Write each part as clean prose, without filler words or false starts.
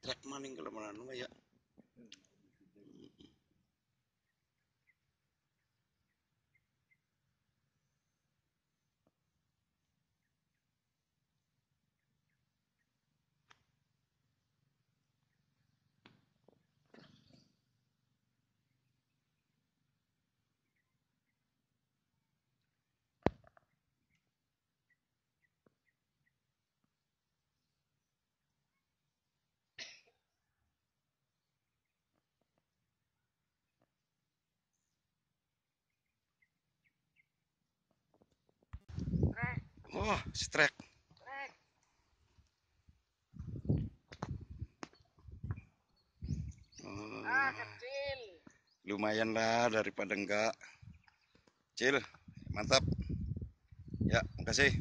Trek maning kalau mana ya. Wah, strek. Kecil. Lumayan lah daripada enggak. Kecil, mantap. Ya, makasih.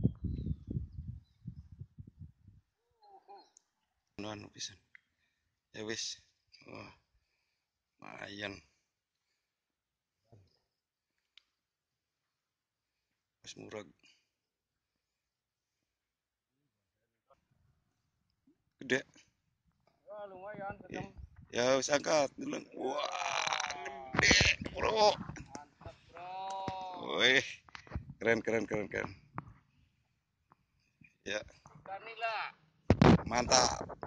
Anu pisan. Ya wis. Wah, lumayan. Mas murag. Gede. Oh, lumayan sedang. Ya wis angkat dulu. Wah, gede, bro. Mantap, bro. Wih, keren keren keren keren. Ya, Ikan nila. mantap.